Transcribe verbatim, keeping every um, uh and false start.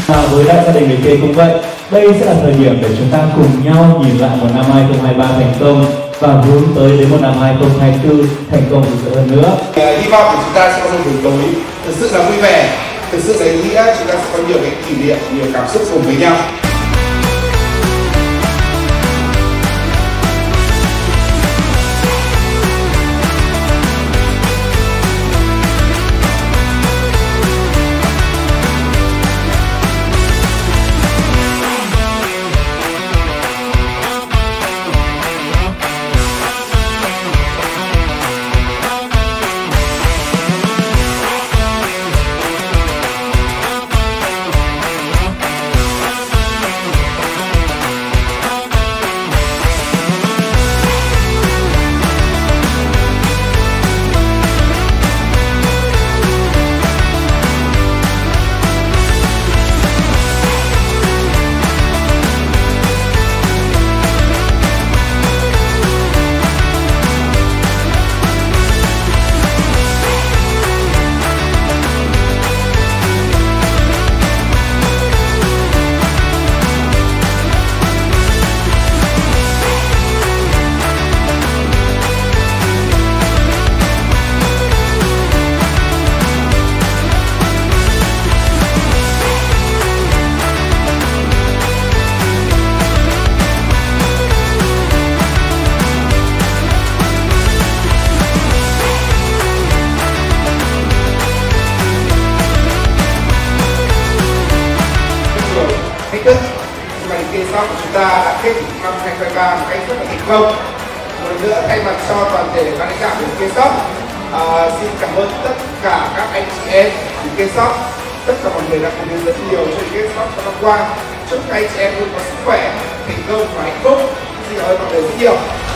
Và với đại gia đình người kế cũng vậy, đây sẽ là thời điểm để chúng ta cùng nhau nhìn lại một năm hai không hai ba thành công và hướng tới đến một năm hai không hai tư thành công rực rỡ hơn nữa. Hy vọng chúng ta sẽ có một buổi tối thực sự là vui vẻ, thực sự là ý nghĩa, chúng ta sẽ có nhiều cái kỷ niệm, nhiều cảm xúc cùng với nhau. Thách thức nhưng mà những kia sau của chúng ta đã kết thúc năm hai không hai ba một cách rất là thành công. Một lần nữa thay mặt cho toàn thể ban lãnh đạo của kia shop, à, xin cảm ơn tất cả các anh chị em của kia shop, tất cả mọi người đã cùng đến rất nhiều cho kia shop trong năm qua. Chúc các anh chị em luôn có sức khỏe, thành công và hạnh phúc. Xin cảm ơn mọi người rất nhiều.